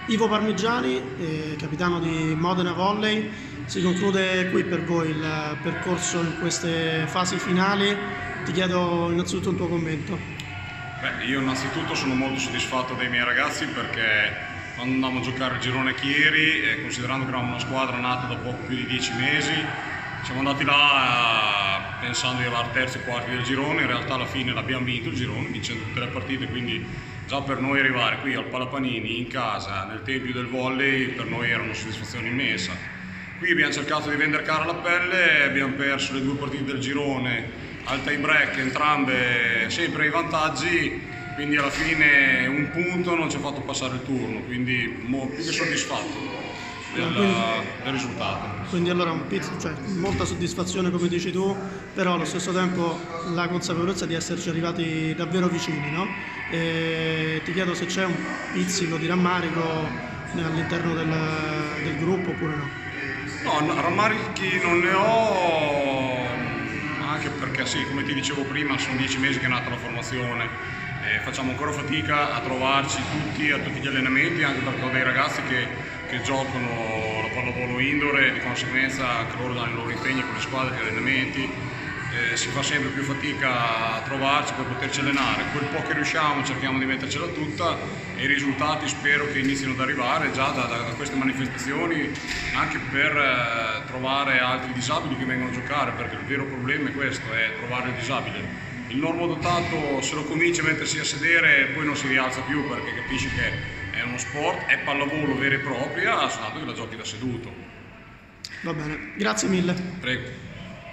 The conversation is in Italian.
Ivo Parmigiani, capitano di Modena Volley, si conclude qui per voi il percorso in queste fasi finali. Ti chiedo innanzitutto un tuo commento. Beh, io innanzitutto sono molto soddisfatto dei miei ragazzi perché quando andavamo a giocare il girone Chieri, considerando che eravamo una squadra nata da poco più di 10 mesi, siamo andati là pensando di arrivare terzi e quarti del girone. In realtà alla fine l'abbiamo vinto il girone, vincendo tutte le partite, quindi già per noi arrivare qui al Palapanini, in casa, nel tempio del volley, per noi era una soddisfazione immensa. Qui abbiamo cercato di vendere cara la pelle, abbiamo perso le 2 partite del girone al tie break, entrambe sempre ai vantaggi, quindi alla fine un punto non ci ha fatto passare il turno, quindi più che soddisfatto del risultato. Quindi allora molta soddisfazione come dici tu, però allo stesso tempo la consapevolezza di esserci arrivati davvero vicini, no? E ti chiedo se c'è un pizzico di rammarico all'interno del gruppo oppure no? No, rammarichi non ne ho, anche perché sì, come ti dicevo prima, sono 10 mesi che è nata la formazione. Facciamo ancora fatica a trovarci tutti a tutti gli allenamenti, anche perché ho dei ragazzi che giocano la pallavolo indoor e di conseguenza anche loro danno i loro impegni con le squadre, gli allenamenti, si fa sempre più fatica a trovarci per poterci allenare. Quel po' che riusciamo cerchiamo di mettercela tutta e i risultati spero che inizino ad arrivare già da queste manifestazioni, anche per trovare altri disabili che vengono a giocare, perché il vero problema è questo, è trovare il disabile. Il normodotato, se lo comincia a mettersi a sedere, poi non si rialza più perché capisce che è uno sport, è pallavolo vera e propria, soltanto che la giochi da seduto. Va bene, grazie mille. Prego.